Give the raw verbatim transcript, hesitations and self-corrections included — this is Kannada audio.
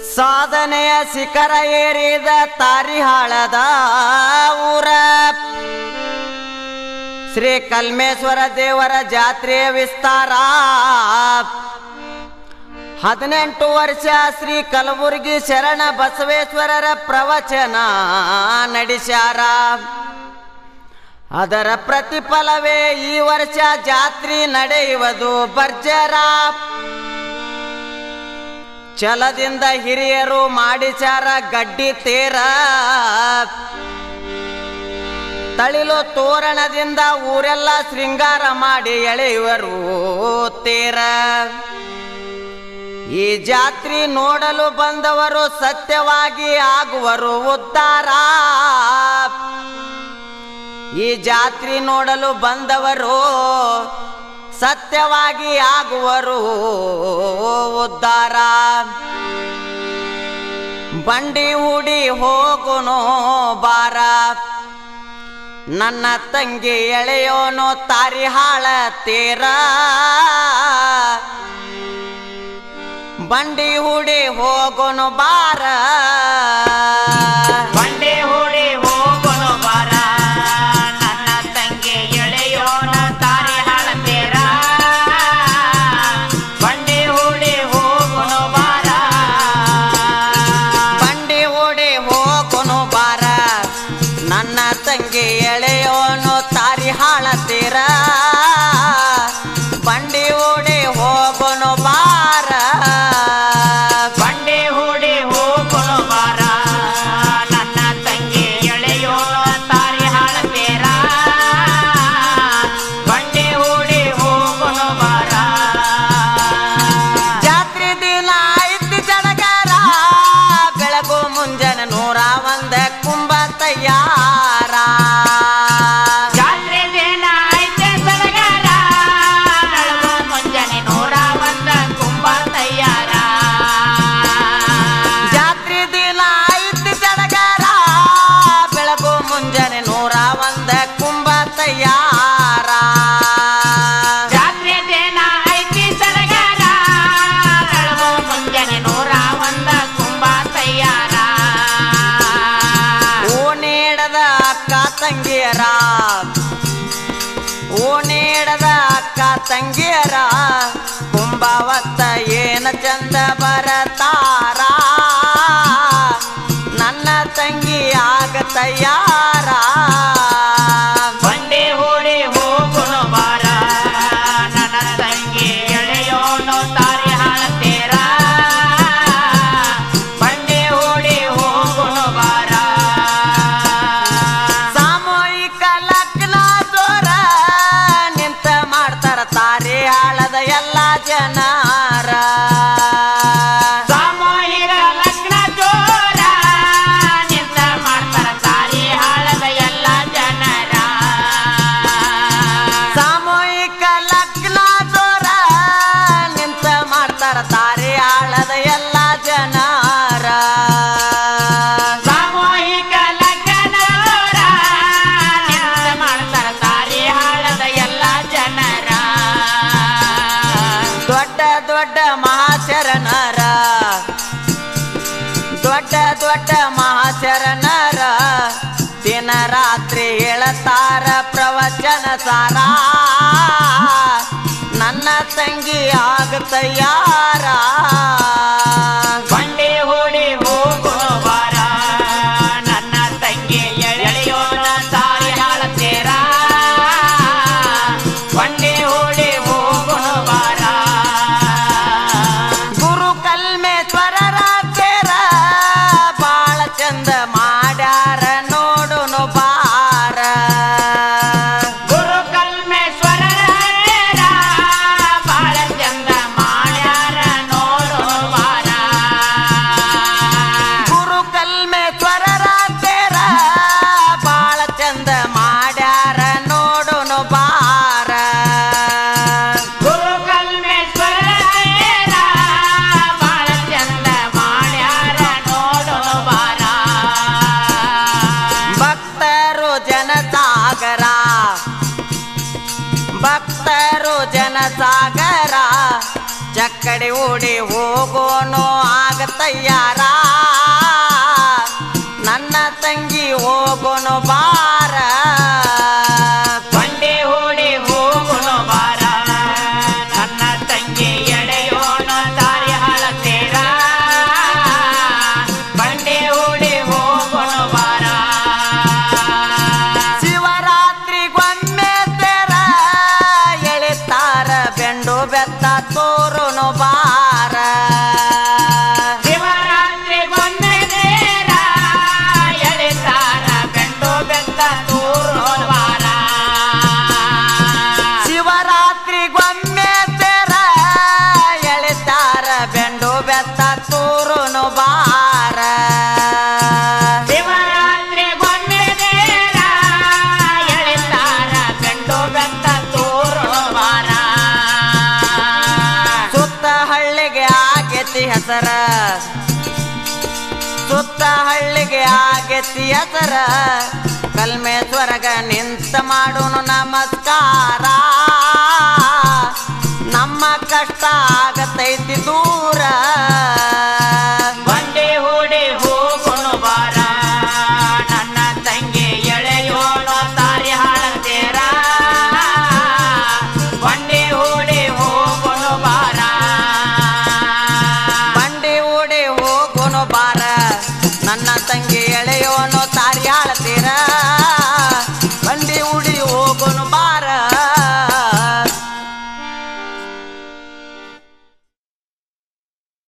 ಸಾಧನೆಯ ಶಿಖರ ಏರಿದ ತಾರಿಹಾಳದ ಊರ ಶ್ರೀ ಕಲ್ಮೇಶ್ವರ ದೇವರ ಜಾತ್ರೆಯ ವಿಸ್ತಾರ ಹದಿನೆಂಟು ವರ್ಷ ಶ್ರೀ ಕಲಬುರ್ಗಿ ಶರಣ ಬಸವೇಶ್ವರರ ಪ್ರವಚನ ನಡೆಸ್ಯಾರ. ಅದರ ಪ್ರತಿಫಲವೇ ಈ ವರ್ಷ ಜಾತ್ರೆ ನಡೆಯುವುದು ಭರ್ಜರ. ಛಲದಿಂದ ಹಿರಿಯರು ಮಾಡಿಸ್ಯಾರ ಗಡ್ಡಿ ತೇರ. ತಳಿಲು ತೋರಣದಿಂದ ಊರೆಲ್ಲ ಶೃಂಗಾರ ಮಾಡಿ ಎಳೆಯುವರು ತೇರ. ಈ ಜಾತ್ರೆ ನೋಡಲು ಬಂದವರು ಸತ್ಯವಾಗಿ ಆಗುವರು ಉದ್ಧಾರ. ಈ ಜಾತ್ರೆ ನೋಡಲು ಬಂದವರು ಸತ್ಯವಾಗಿ ಆಗುವರು ಉದ್ಧಾರ. ಬಂಡಿ ಹೂಡಿ ಹೋಗುನೋ ಬಾರ, ನನ್ನ ತಂಗಿ ಎಳೆಯೋನು ತಾರಿಹಾಳ ತೇರ. ಬಂಡಿ ಹೂಡಿ ಹೋಗುನು ಬಾರ, ಬಂಡಿ ಹೂಡಿ ಹೋಗುನು ಬಾರ, ನನ್ನ ತಂಗಿ ಎಳೆಯೋನು ತಾರಿಹಾಳ ತೇರ. ಬಂಡಿ ಹೂಡಿ ಹೋಗುನು ಬಾರ, ಬಂಡಿ ಹೂಡಿ ಹೋಗುನು ಬಾರ, ನನ್ನ ತಂಗಿ ಎಳೆಯೋನು ತಾರಿಹಾಳ ತೇರ. ಬಂಡಿ ಹೂಡಿ ಹೋಗುನು ಬಾರ, ಬಂಡಿ ಹೂಡಿ ಹೋಗುನು ಬಾರ, ನನ್ನ ತಂಗಿ ಎಳೆಯೋನು ತಾರಿಹಾಳ ತೇರ. ಬಂಡಿ ಹೂಡಿ ಹೋಗುನು ಬಾರ. ಜಾತ್ರೆ ದಿನ ಐತಿ ಜಡಗರ, ಬೆಳಗು ಮುಂಜಾನೆ ನೂರ ಒಂದ ಕುಂಭ ತಯ್ಯಾರ. ಜಾತ್ರೆ ದಿನ ಐತೆ ಸಡಗರ, ಬೆಳಗು ಮುಂಜಾನೆ ನೂರ ಒಂದ ಕುಂಭ ತಯ್ಯಾರ. ಜಾತ್ರೆ ದಿನ ಐತಿ ಜಡಗರ, ಬೆಳಗು ಮುಂಜಾನೆ ನೂರ ಒಂದ ಕುಂಭ ತಯ್ಯಾರ. ಜಾತ್ರೆ ದಿನ ಐತಿ ಸಡಗರ, ಬೆಳಗು ಮುಂಜಾನೆ ನೂರ ಒಂದ ಕುಂಭ ತಯ್ಯಾರ. ಓನೇಡದ ಅಕ್ಕ ತಂಗಿಯರ, ಓನೇಡದ ಅಕ್ಕ ತಂಗಿಯರ, ಕುಂಭವತ್ತ ಏನ ಚಂದ ಬರತಾರ. ನನ್ನ ತಂಗಿ ಆಗ ತಯ್ಯಾರ. ಬಂಡಿ ಹೂಡಿ ಹೋಗುನು ಬಾರ, ನನ್ನ ತಂಗಿ ಎಳೆಯೋನು ತಾರಿಹಾಳ ತೇರ. ಬಂಡಿ ಹೂಡಿ ಹೋಗುನು ಬಾರ. ಸಾಮೂಹಿಕ ಲಗ್ನ ಜೋರ ನಿಂತ ಮಾಡ್ತಾರ ತಾರಿಹಾಳದ ಎಲ್ಲ ಜನರ. ಸಾಮೂಹಿಕ ಲಗ್ನ ಜೋರ ನಿಂತ ಮಾಡ್ತಾರ ತಾರಿಹಾಳದ ಎಲ್ಲ ಜನರ. ಸಾಮೂಹಿಕ ಲಗ್ನ ಜೋರ ನಿಂತ ಮಾಡ್ತಾರ ತಾರಿಹಾಳದ ಎಲ್ಲ ಜನರ. ಸಾಮೂಹಿಕ ಲಗ್ನ ಜೋರ ನಿಂತ ಮಾಡ್ತಾರ ತಾರಿಹಾಳದ ಎಲ್ಲ ಜನರ. ದೊಡ್ಡ ದೊಡ್ಡ ಮಹಾಶರಣರ, ದೊಡ್ಡ ದೊಡ್ಡ ಮಹಾಶರಣರ, ದಿನ ರಾತ್ರಿ ಹೇಳತಾರ ಪ್ರವಚನ ಸಾರ. ನನ್ನ ತಂಗಿ ಆಗ ತಯ್ಯಾರ. ಬಂಡಿ ಹೂಡಿ ಹೋಗುನು ಬಾರ, ನನ್ನ ತಂಗಿ ಎಳೆಯೋನ ತಾರಿಹಾಳ ತೇರ. ಬಂಡಿ ಹೂಡಿ ಹೋಗುನು ಬಾರ. ಗುರು ಕಲ್ಮೇಶ್ವರರ ತೇರ ಬಾಳ ಚಂದ ಮಾಡ್ಯಾರ ನೋಡುನು ಬಾರ. ಗುರು ಕಲ್ಮೇಶ್ವರರ ತೇರ ಬಾಳ ಚಂದ ಮಾಡ್ಯಾರ ಕಡೆ ಓಡಿ ಹೋಗೋನು ಆಗ ತಯ್ಯಾರ ನನ್ನ ತಂಗಿ ಹೋಗೋನು ಬಾರ ಬಂಡೆ ಓಡಿ ಹೋಗೋನು ಬಾರ ನನ್ನ ತಂಗಿ ಎಳೆಯೋಣ ದಾರಿ ಹಾಳತೇರ ಬಂಡೆ ಓಡಿ ಹೋಗೋನು ಬಾರ ಶಿವರಾತ್ರಿಗೊಮ್ಮೆ ತೆರ ಎಳಿತಾರ ಬೆಂಡು ಬೆತ್ತ ತೋರುನು ಬಾರ ಶಿವರಾತ್ರಿಗೊಮ್ಮೆ ನೇರ ಎಳಿತಾರ ಬೆಂಡು ಬೆತ್ತ ತೋರುನು ಬಾರ ಶಿವರಾತ್ರಿಗೊಮ್ಮೆ ತೆರ ಎಳಿತಾರ ಬೆಂಡು ಬೆತ್ತ ತೋರುನು ಬಾರ ಶಿವರಾತ್ರಿಗೊಮ್ಮೆ ನೇರ ಎಳಿತಾರ ಬೆಂಡು ಬೆತ್ತ ತೋರುನು ಬಾರ ಸುತ್ತ ಹಳ್ಳಿಗೆ ಆಗೇತಿ ಹೆಸರ ಸುತ್ತ ಹಳ್ಳಿಗೆ ಆಗೇತಿ ಹೆಸರ ಕಲ್ಮೇಶ್ವರಗ ನಿಂತ ಮಾಡೋನು ನಮಸ್ಕಾರ ನಮ್ಮ ಕಷ್ಟ ಆಗತೈತಿ ದೂರ ಬಂಡೆ ಓಡಿ ಹೋಗೋನು ಬಾರ ನನ್ನ ತಂಗಿ ಎಳೆಯೋಣ ದಾರಿ ಹಾಳತೇರ ಬಂಡೆ ಓಡಿ ಹೋಗೋನು ಬಾರ ಬಂಡಿ ಓಡಿ ಹೋಗೋನು ಬಾರ ನನ್ನ ತಂಗಿ ಎಳೆಯೋನು ತಾರಿ ಆಳತೆ